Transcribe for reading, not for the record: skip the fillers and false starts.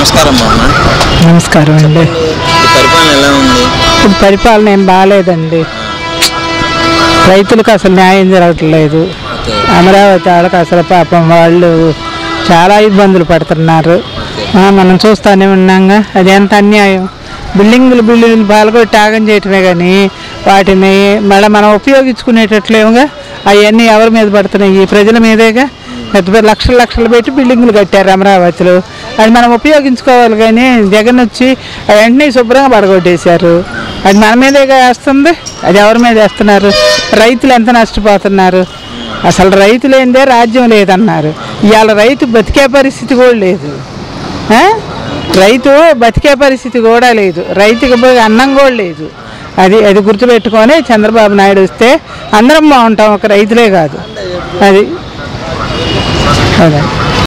నమస్కారం అమ్మ. నమస్కారం అండి. పరిపాలన ఎలా ఉంది? ఇప్పుడు పరిపాలన ఏం బాగాలేదండి. రైతులకు అసలు న్యాయం జరగట్లేదు. అమరావతి వాళ్ళకి అసలు పాపం వాళ్ళు చాలా ఇబ్బందులు పడుతున్నారు. మనం చూస్తూనే ఉన్నాగా. అది ఎంత అన్యాయం. బిల్డింగులు పాల్గొట్టి త్యాగం చేయటమే కానీ వాటిని మళ్ళీ మనం ఉపయోగించుకునేటట్లేముగా. అవన్నీ ఎవరి మీద పడుతున్నాయి? ఈ ప్రజల మీదేగా. పెద్ద పెద్ద లక్షలు పెట్టి బిల్డింగులు కట్టారు అమరావతిలో. అది మనం ఉపయోగించుకోవాలి కానీ జగన్ వచ్చి అవన్నీ శుభ్రంగా పడగొట్టేశారు. అది మన మీదేగా వేస్తుంది. అది ఎవరి మీద వేస్తున్నారు? రైతులు ఎంత నష్టపోతున్నారు. అసలు రైతు లేనిదే రాజ్యం లేదన్నారు. ఇవాళ రైతు బతికే పరిస్థితి కూడా లేదు. రైతు బతికే పరిస్థితి కూడా లేదు. రైతుకి పోయి అన్నం కూడా లేదు. అది గుర్తుపెట్టుకొని చంద్రబాబు నాయుడు వస్తే అందరం బాగుంటాం, ఒక రైతులే కాదు. అది అదే.